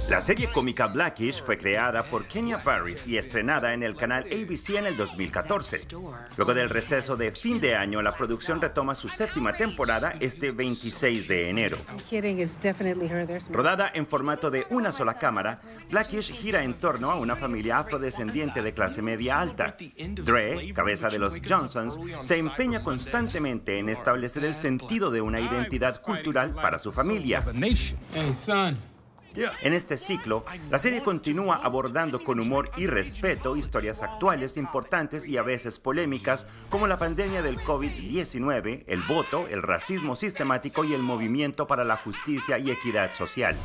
La serie cómica Blackish fue creada por Kenya Barris y estrenada en el canal ABC en el 2014. Luego del receso de fin de año, la producción retoma su séptima temporada este 26 de enero. Rodada en formato de una sola cámara, Blackish gira en torno a una familia afrodescendiente de clase media alta. Dre, cabeza de los Johnsons, se empeña constantemente en establecer el sentido de una identidad cultural para su familia. En este ciclo, la serie continúa abordando con humor y respeto historias actuales importantes y a veces polémicas como la pandemia del COVID-19, el voto, el racismo sistemático y el movimiento para la justicia y equidad social.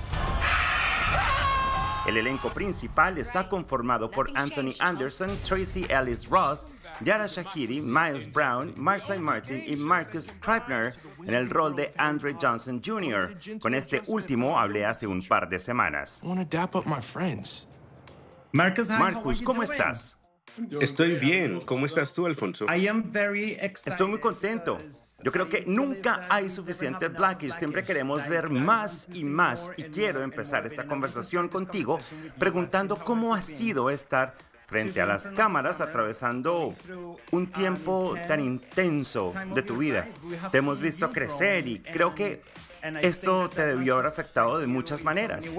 El elenco principal está conformado por Anthony Anderson, Tracy Ellis Ross, Yara Shahidi, Miles Brown, Marsai Martin y Marcus Scribner en el rol de Andre Johnson Jr. Con este último hablé hace un par de semanas. Marcus, ¿cómo estás? Estoy bien. ¿Cómo estás tú, Alfonso? Estoy muy contento. Yo creo que nunca hay suficiente Blackish. Siempre queremos ver más y más. Y quiero empezar esta conversación contigo preguntando cómo ha sido estar frente a las cámaras atravesando un tiempo tan intenso de tu vida. Te hemos visto crecer y creo que esto te debió haber afectado de muchas maneras.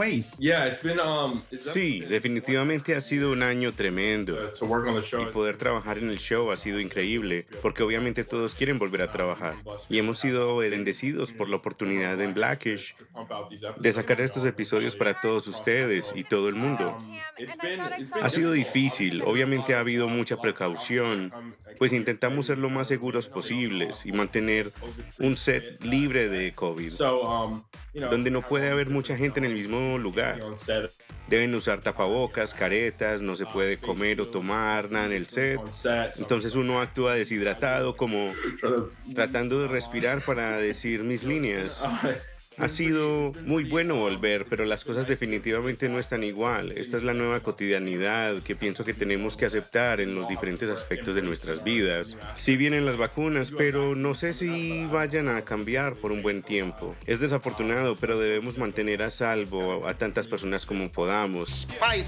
Sí, definitivamente ha sido un año tremendo. Y poder trabajar en el show ha sido increíble, porque obviamente todos quieren volver a trabajar. Y hemos sido bendecidos por la oportunidad en Blackish de sacar estos episodios para todos ustedes y todo el mundo. Ha sido difícil, obviamente ha habido mucha precaución, pues intentamos ser lo más seguros posibles y mantener un set libre de COVID, donde no puede haber mucha gente en el mismo lugar. Deben usar tapabocas, caretas, no se puede comer o tomar nada en el set. Entonces uno actúa deshidratado, como tratando de respirar para decir mis líneas. Ha sido muy bueno volver, pero las cosas definitivamente no están igual. Esta es la nueva cotidianidad que pienso que tenemos que aceptar en los diferentes aspectos de nuestras vidas. Sí vienen las vacunas, pero no sé si vayan a cambiar por un buen tiempo. Es desafortunado, pero debemos mantener a salvo a tantas personas como podamos.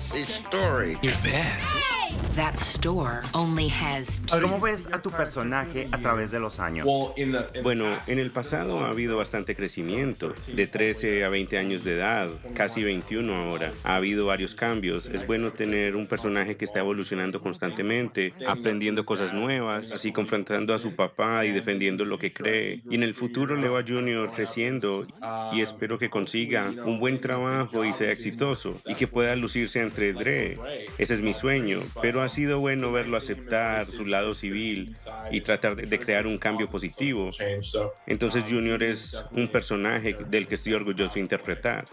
¿Cómo ves a tu personaje a través de los años? Bueno, en el pasado ha habido bastante crecimiento, de 13 a 20 años de edad, casi 21 ahora. Ha habido varios cambios. Es bueno tener un personaje que está evolucionando constantemente, aprendiendo cosas nuevas, así confrontando a su papá y defendiendo lo que cree. Y en el futuro Leo Jr. creciendo y espero que consiga un buen trabajo y sea exitoso y que pueda lucirse entre Dre. Ese es mi sueño, pero ha sido bueno verlo aceptar su lado civil y tratar de crear un cambio positivo. Entonces Junior es un personaje del que estoy orgulloso de interpretar.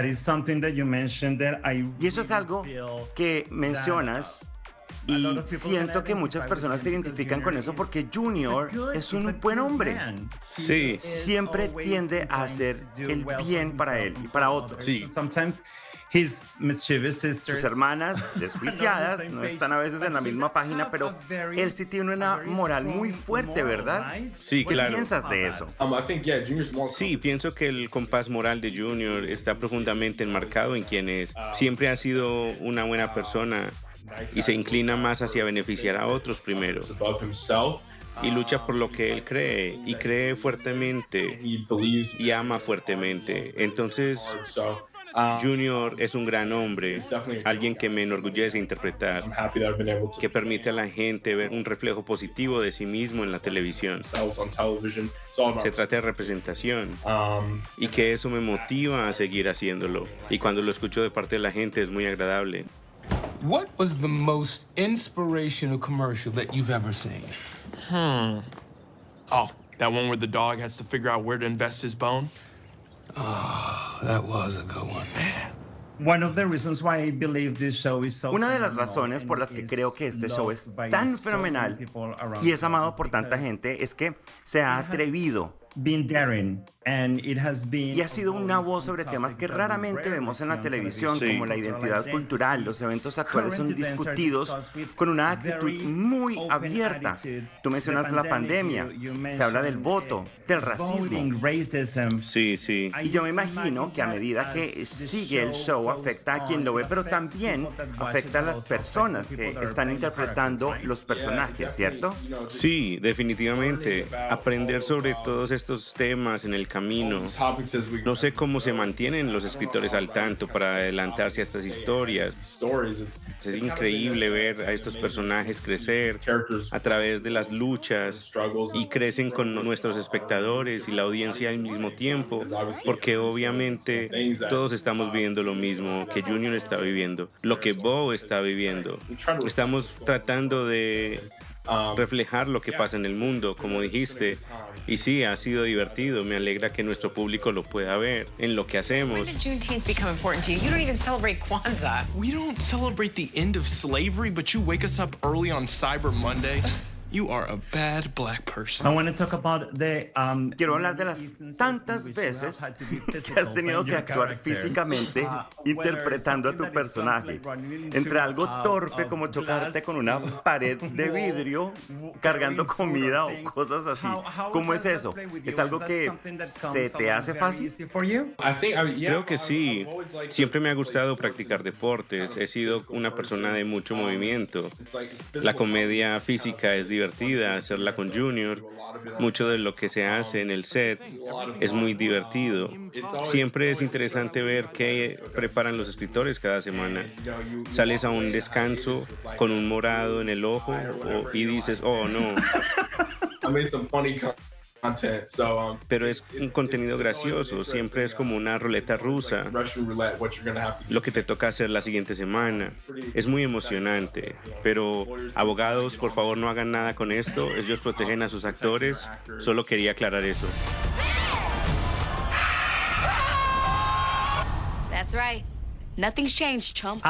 Y eso es algo que mencionas y siento que muchas personas se identifican con eso porque Junior es un buen hombre. Sí. Siempre tiende a hacer el bien para él y para otros. Sí. Sus hermanas desjuiciadas no están a veces en la misma página, pero él sí tiene una moral muy fuerte, ¿verdad? Sí, claro. ¿Qué piensas de eso? Sí, pienso que el compás moral de Junior está profundamente enmarcado en quien es. Siempre ha sido una buena persona y se inclina más hacia beneficiar a otros primero. Y lucha por lo que él cree, y cree fuertemente, y ama fuertemente. Entonces, Junior es un gran hombre, alguien que me enorgullece interpretar, que permite a la gente ver un reflejo positivo de sí mismo en la televisión. Se trata de representación y que eso me motiva a seguir haciéndolo. Y cuando lo escucho de parte de la gente es muy agradable. What was the most inspirational commercial that you've ever seen? Oh, that one where the dog has to figure out where to invest his bone? Oh, that was a good one, man. Una de las razones por las que creo que este show es tan fenomenal y es amado por tanta gente es que se ha atrevido Y ha sido una voz sobre temas que raramente vemos en la televisión, como la identidad cultural. Los eventos actuales son discutidos con una actitud muy abierta. Tú mencionas la pandemia, se habla del voto, del racismo. Sí, sí. Y yo me imagino que a medida que sigue el show afecta a quien lo ve, pero también afecta a las personas que están interpretando los personajes, ¿cierto? Sí, definitivamente. Aprender sobre todos estos temas en el camino. No sé cómo se mantienen los escritores al tanto para adelantarse a estas historias. Es increíble ver a estos personajes crecer a través de las luchas y crecen con nuestros espectadores y la audiencia al mismo tiempo, porque obviamente todos estamos viviendo lo mismo que Junior está viviendo, lo que Bo está viviendo. Estamos tratando de reflejar lo que pasa en el mundo, como dijiste. Y sí, ha sido divertido. Me alegra que nuestro público lo pueda ver en lo que hacemos. When did Juneteenth become important to you? You don't even celebrate Kwanzaa. We don't celebrate the end of slavery, but you wake us up early on Cyber Monday. You are a bad black person. Quiero hablar de las tantas veces que has tenido que actuar físicamente interpretando a tu personaje. Entre algo torpe como chocarte con una pared de vidrio cargando comida o cosas así. ¿Cómo es eso? ¿Es algo que se te hace fácil? Creo que sí. Siempre me ha gustado practicar deportes. He sido una persona de mucho movimiento. La comedia física es divertida, hacerla con Junior. Mucho de lo que se hace en el set es muy divertido. Siempre es interesante ver qué preparan los escritores cada semana. Sales a un descanso con un morado en el ojo y dices, oh no. Pero es un contenido gracioso, siempre es como una ruleta rusa, lo que te toca hacer la siguiente semana. Es muy emocionante, pero abogados, por favor no hagan nada con esto, ellos protegen a sus actores, solo quería aclarar eso. That's right. Nothing's changed, chump.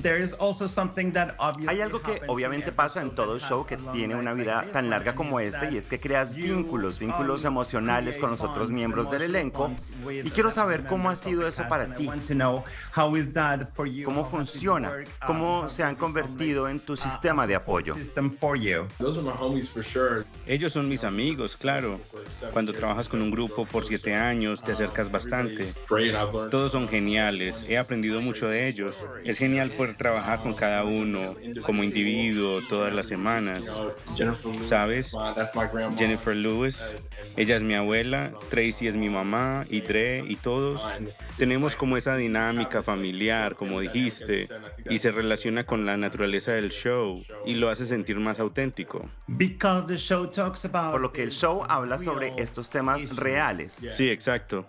Hay algo que obviamente pasa en todo show que tiene una vida tan larga como este, y es que creas vínculos emocionales con los otros miembros del elenco. Y quiero saber cómo ha sido eso para ti. ¿Cómo funciona? ¿Cómo se han convertido en tu sistema de apoyo? Ellos son mis amigos, claro. Cuando trabajas con un grupo por 7 años, te acercas bastante. Todos son geniales. He aprendido mucho de ellos. Es genial poder trabajar con cada uno como individuo todas las semanas. ¿Sabes? Jennifer Lewis, ella es mi abuela, Tracy es mi mamá, y Dre y todos. Tenemos como esa dinámica familiar, como dijiste, y se relaciona con la naturaleza del show y lo hace sentir más auténtico. Por lo que el show habla sobre estos temas reales. Sí, exacto.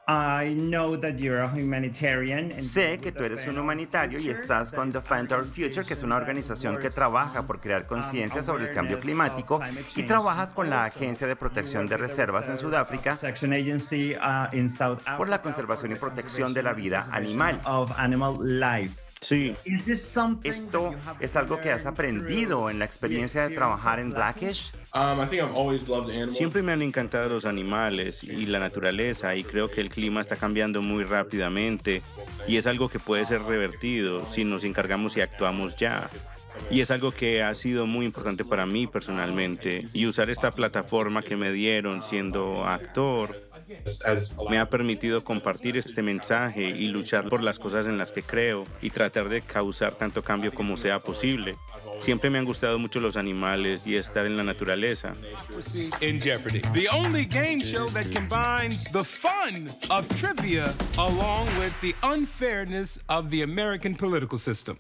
Sé que tú eres un humanitario y estás con Defend Our Future, que es una organización que trabaja por crear conciencia sobre el cambio climático, y trabajas con la Agencia de Protección de Reservas en Sudáfrica por la conservación y protección de la vida animal. Sí. ¿Esto es algo que has aprendido en la experiencia de trabajar en Blackish? Siempre me han encantado los animales y la naturaleza, y creo que el clima está cambiando muy rápidamente y es algo que puede ser revertido si nos encargamos y actuamos ya. Y es algo que ha sido muy importante para mí personalmente, y usar esta plataforma que me dieron siendo actor me ha permitido compartir este mensaje y luchar por las cosas en las que creo y tratar de causar tanto cambio como sea posible. Siempre me han gustado mucho los animales y estar en la naturaleza. In Jeopardy, the only game show that combines the fun of trivia along with the unfairness of the American political system.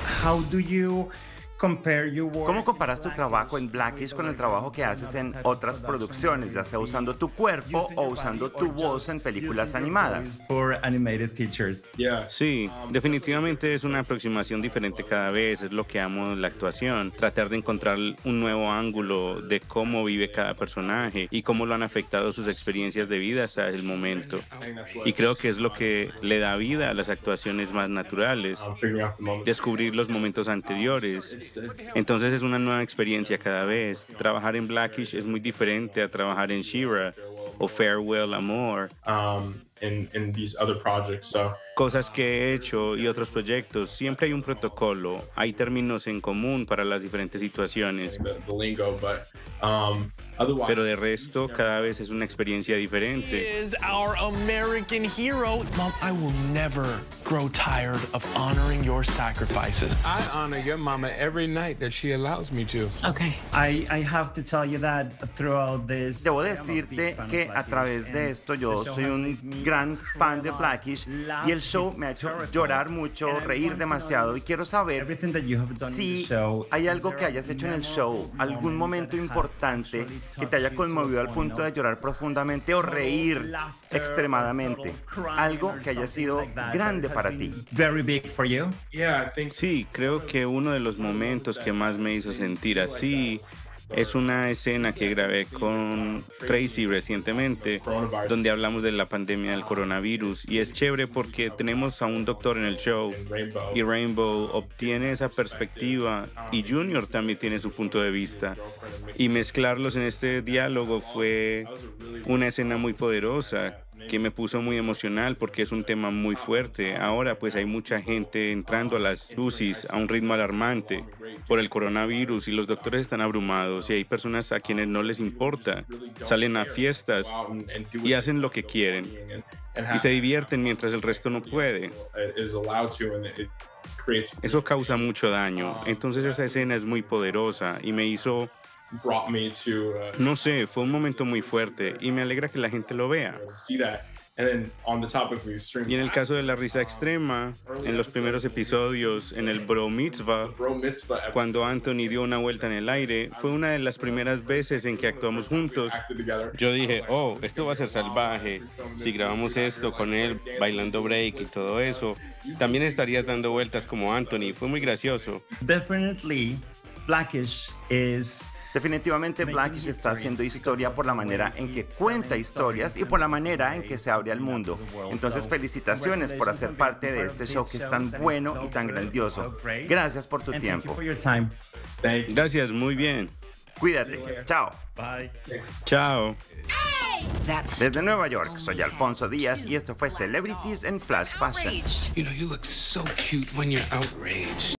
¿Cómo comparas tu trabajo en Blackish con el trabajo que haces en otras producciones, ya sea usando tu cuerpo o usando tu voz en películas animadas? Sí, definitivamente es una aproximación diferente cada vez, es lo que amo en la actuación, tratar de encontrar un nuevo ángulo de cómo vive cada personaje y cómo lo han afectado sus experiencias de vida hasta el momento. Y creo que es lo que le da vida a las actuaciones más naturales, descubrir los momentos anteriores. Entonces es una nueva experiencia cada vez. Trabajar en Blackish es muy diferente a trabajar en She-Ra o Farewell Amor. In these other projects, so. Cosas que he hecho y otros proyectos, siempre hay un protocolo, hay términos en común para las diferentes situaciones. The lingo, but, pero de resto, cada vez es una experiencia diferente. He is our American hero. Mom, I will never grow tired of honoring your sacrifices. I honor your mama every night that she allows me to. Okay. I have to tell you that throughout this. Debo decirte que a través de esto yo soy un gran fan de Blackish y el show me ha hecho llorar mucho, reír demasiado y quiero saber si hay algo que hayas hecho en el show, algún momento importante que te haya conmovido al punto de llorar profundamente o reír extremadamente, algo que haya sido grande para ti. Sí, creo que uno de los momentos que más me hizo sentir así es una escena que grabé con Tracy recientemente, donde hablamos de la pandemia del coronavirus. Y es chévere porque tenemos a un doctor en el show y Rainbow obtiene esa perspectiva y Junior también tiene su punto de vista. Y mezclarlos en este diálogo fue una escena muy poderosa que me puso muy emocional porque es un tema muy fuerte. Ahora pues hay mucha gente entrando a las UCIs a un ritmo alarmante por el coronavirus y los doctores están abrumados y hay personas a quienes no les importa. Salen a fiestas y hacen lo que quieren y se divierten mientras el resto no puede. Eso causa mucho daño. Entonces esa escena es muy poderosa y me hizo... No sé, fue un momento muy fuerte y me alegra que la gente lo vea. Y en el caso de la risa extrema, en los primeros episodios, en el Bro Mitzvah, cuando Anthony dio una vuelta en el aire, fue una de las primeras veces en que actuamos juntos. Yo dije, oh, esto va a ser salvaje. Si grabamos esto con él bailando break y todo eso, también estarías dando vueltas como Anthony. Fue muy gracioso. Definitivamente Blackish está haciendo historia por la manera en que cuenta historias y por la manera en que se abre al mundo. Entonces felicitaciones por hacer parte de este show que es tan bueno y tan grandioso. Gracias por tu tiempo. Gracias, muy bien. Cuídate. Chao. Chao. Desde Nueva York, soy Alfonso Díaz y esto fue Celebrities en Flash Fashion. You know, you look so cute when you're outraged.